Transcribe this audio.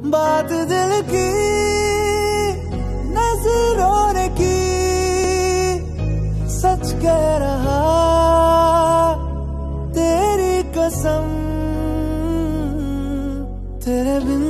बात दिल की नजरों ने की, सच कह रहा तेरी कसम, तेरे बिन